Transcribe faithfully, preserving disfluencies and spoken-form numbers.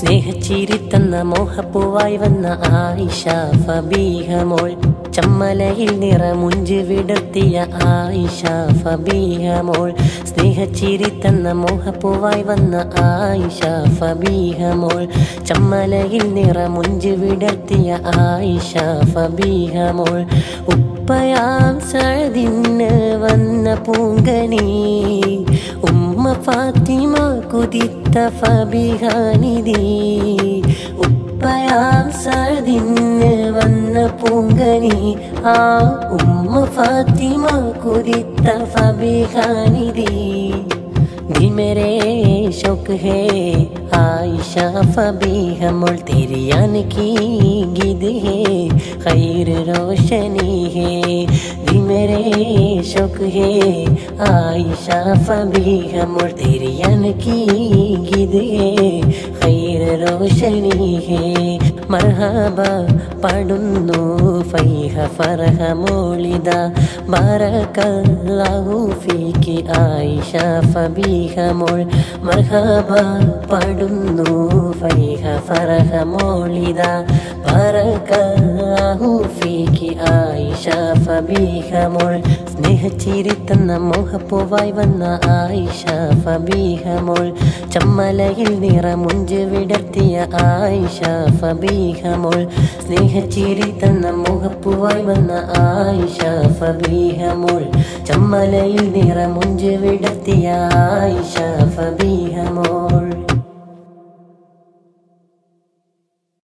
സ്നേഹച്ചിരി തന്ന മോഹപ്പൂവായി വന്ന ആയിഷ ഫബീഹ മോൾ ചമ്മലയിൽ നിറമുഞ്ച് വിടർത്തിയ ആയിഷ ഫബീഹ മോൾ സ്നേഹച്ചിരി തന്ന മോഹപ്പൂവായി വന്ന ആയിഷ ഫബീഹ മോൾ ചമ്മലയിൽ നിറമുഞ്ച് വിടർത്തിയ ആയിഷ ഫബീഹ മോൾ ഉപ്പയാം സഅദിന് വന്ന പൂങ്കനി ഉമ്മ ഫാത്തിമ കുതിത്ത ഫബീഹാനിധി ഉപ്പയാം സഅദിന് വന്ന പൂങ്കനി ആ ഉമ്മ ഫാത്തിമ കുതിത്ത ഫബീഹാനിധി दिल मेरे शौक है आयशा फबीहा मोल तेरी आन की गिद है खैर रोशनी है दिल मेरे शौक है आयशा फबीहा मोल तेरी आन की गिद है खैर रोशनी है मरहबा पढ़ुन्नु फैह फरह मोलिद बारकल्लाहु फीकी आयशा फबीह मोൾ മർഹബാ പാടുന്നു ഫൈഹ ഫറഹ മോളിദ ബറകല്ലാഹു ഫീകി ആയിഷ ഫബീഹ മോൾ സ്നേഹച്ചിരി തന്ന മോഹപ്പൂവായി വന്ന ആയിഷ ഫബീഹ മോൾ ചമ്മലയിൽ നിറമുഞ്ച് വിടർത്തിയ ആയിഷ ഫബീഹ മോൾ സ്നേഹച്ചിരി തന്ന മോഹപ്പൂവായി വന്ന ആയിഷ ഫബീഹ മോൾ ചമ്മലയിൽ നിറമുഞ്ച് വിടർത്തിയ ആയിഷ ഫബീഹ മോൾ